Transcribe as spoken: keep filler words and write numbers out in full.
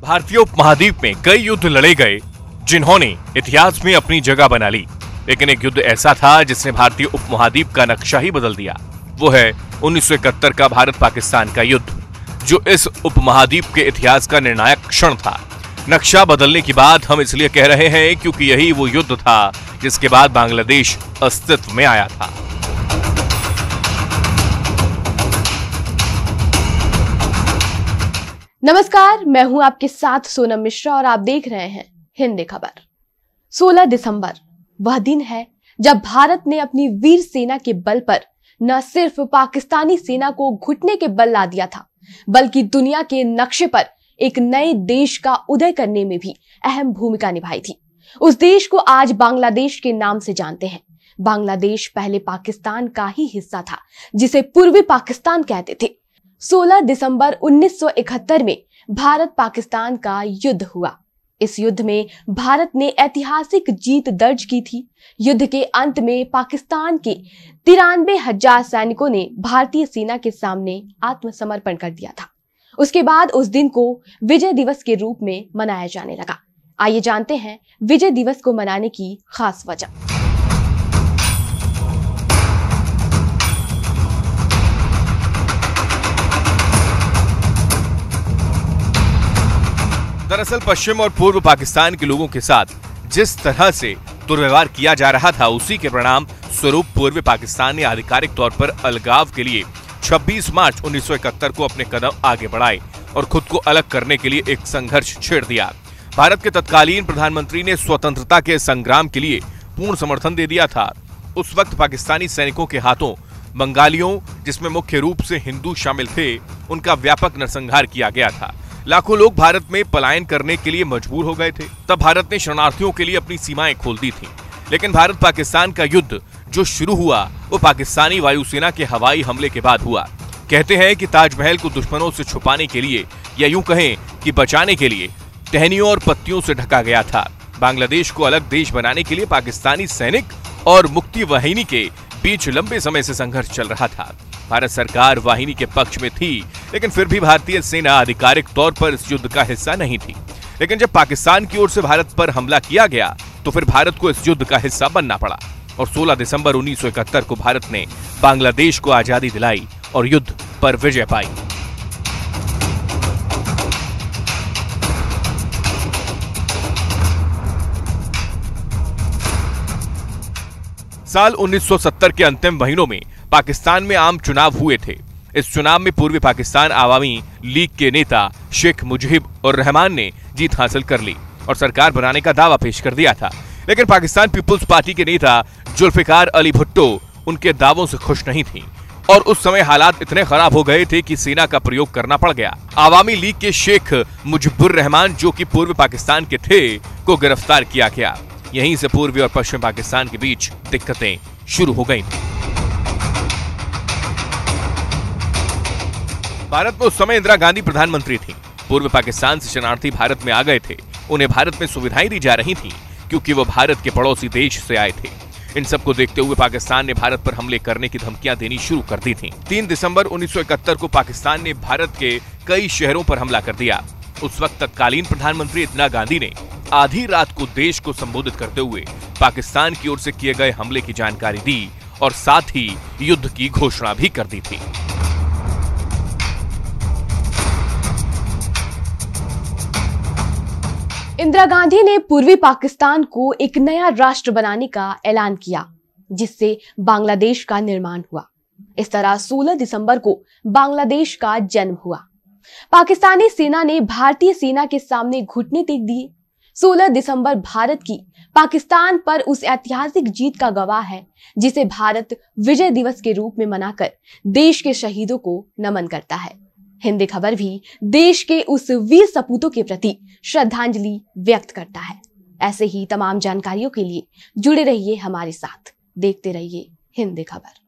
भारतीय उपमहाद्वीप में कई युद्ध लड़े गए जिन्होंने इतिहास में अपनी जगह बना ली, लेकिन एक युद्ध ऐसा था जिसने भारतीय उपमहाद्वीप का नक्शा ही बदल दिया। वो है उन्नीस सौ इकहत्तर का भारत पाकिस्तान का युद्ध, जो इस उपमहाद्वीप के इतिहास का निर्णायक क्षण था। नक्शा बदलने की बात हम इसलिए कह रहे हैं क्योंकि यही वो युद्ध था जिसके बाद बांग्लादेश अस्तित्व में आया था। नमस्कार, मैं हूं आपके साथ सोनम मिश्रा और आप देख रहे हैं हिंदी खबर। सोलह दिसंबर वह दिन है जब भारत ने अपनी वीर सेना के बल पर न सिर्फ पाकिस्तानी सेना को घुटने के बल ला दिया था, बल्कि दुनिया के नक्शे पर एक नए देश का उदय करने में भी अहम भूमिका निभाई थी। उस देश को आज बांग्लादेश के नाम से जानते हैं। बांग्लादेश पहले पाकिस्तान का ही हिस्सा था, जिसे पूर्वी पाकिस्तान कहते थे। सोलह दिसंबर उन्नीस सौ इकहत्तर में भारत पाकिस्तान का युद्ध हुआ। इस युद्ध में भारत ने ऐतिहासिक जीत दर्ज की थी। युद्ध के अंत में पाकिस्तान के तिरानवे हजार सैनिकों ने भारतीय सेना के सामने आत्मसमर्पण कर दिया था। उसके बाद उस दिन को विजय दिवस के रूप में मनाया जाने लगा। आइए जानते हैं विजय दिवस को मनाने की खास वजह। दरअसल पश्चिम और पूर्व पाकिस्तान के लोगों के साथ जिस तरह से दुर्व्यवहार किया जा रहा था, उसी के परिणाम स्वरूप पूर्वी पाकिस्तान ने आधिकारिक तौर पर अलगाव के लिए छब्बीस मार्च उन्नीस सौ इकहत्तर को अपने कदम आगे बढ़ाए और खुद को अलग करने के लिए एक संघर्ष छेड़ दिया। भारत के तत्कालीन प्रधानमंत्री ने स्वतंत्रता के संग्राम के लिए पूर्ण समर्थन दे दिया था। उस वक्त पाकिस्तानी सैनिकों के हाथों बंगालियों, जिसमें मुख्य रूप से हिंदू शामिल थे, उनका व्यापक नरसंहार किया गया था। लाखों लोग भारत में पलायन करने के लिए मजबूर हो गए थे। तब भारत ने शरणार्थियों के लिए अपनी सीमाएं खोल दी थीं। लेकिन भारत पाकिस्तान का युद्ध जो शुरू हुआ वो पाकिस्तानी वायुसेना के हवाई हमले के बाद हुआ। कहते हैं कि ताजमहल को दुश्मनों से छुपाने के लिए, या यूं कहें कि बचाने के लिए, टहनियों और पत्तियों से ढका गया था। बांग्लादेश को अलग देश बनाने के लिए पाकिस्तानी सैनिक और मुक्ति वाहिनी के बीच लंबे समय से संघर्ष चल रहा था। भारत सरकार वाहिनी के पक्ष में थी, लेकिन फिर भी भारतीय सेना आधिकारिक तौर पर इस युद्ध का हिस्सा नहीं थी। लेकिन जब पाकिस्तान की ओर से भारत पर हमला किया गया तो फिर भारत को इस युद्ध का हिस्सा बनना पड़ा और सोलह दिसंबर उन्नीस सौ इकहत्तर को भारत ने बांग्लादेश को आजादी दिलाई और युद्ध पर विजय पाई। साल उन्नीस सौ सत्तर के अंतिम महीनों में पाकिस्तान में आम चुनाव हुए थे। इस चुनाव में पूर्वी पाकिस्तान आवामी लीग के नेता शेख मुजीब उर रहमान ने जीत हासिल कर ली और सरकार बनाने का दावा पेश कर दिया था। लेकिन पाकिस्तान पीपुल्स पार्टी के नेता जुल्फिकार अली भुट्टो उनके दावों से खुश नहीं थी और उस समय हालात इतने खराब हो गए थे कि सेना का प्रयोग करना पड़ गया। आवामी लीग के शेख मुजीबुर रहमान, जो कि पूर्वी पाकिस्तान के थे, को गिरफ्तार किया गया। यहीं से पूर्वी और पश्चिम पाकिस्तान के बीच दिक्कतें शुरू हो गई। भारत में उस समय इंदिरा गांधी प्रधानमंत्री थी। पूर्व पाकिस्तान से शरणार्थी भारत में आ गए थे। उन्हें भारत में सुविधाएं दी जा रही थीं क्योंकि वो भारत के पड़ोसी देश से आए थे। इन सबको देखते हुए पाकिस्तान ने भारत पर हमले करने की धमकियां देनी शुरू कर दी थीं। तीन दिसंबर उन्नीस सौ इकहत्तर को पाकिस्तान ने भारत के कई शहरों पर हमला कर दिया। उस वक्त तत्कालीन प्रधानमंत्री इंदिरा गांधी ने आधी रात को देश को संबोधित करते हुए पाकिस्तान की ओर से किए गए हमले की जानकारी दी और साथ ही युद्ध की घोषणा भी कर दी थी। इंदिरा गांधी ने पूर्वी पाकिस्तान को एक नया राष्ट्र बनाने का ऐलान किया, जिससे बांग्लादेश का निर्माण हुआ। इस तरह सोलह दिसंबर को बांग्लादेश का जन्म हुआ। पाकिस्तानी सेना ने भारतीय सेना के सामने घुटने टेक दिए। सोलह दिसंबर भारत की पाकिस्तान पर उस ऐतिहासिक जीत का गवाह है, जिसे भारत विजय दिवस के रूप में मनाकर देश के शहीदों को नमन करता है। हिंदी खबर भी देश के उस वीर सपूतों के प्रति श्रद्धांजलि व्यक्त करता है। ऐसे ही तमाम जानकारियों के लिए जुड़े रहिए हमारे साथ, देखते रहिए हिंदी खबर।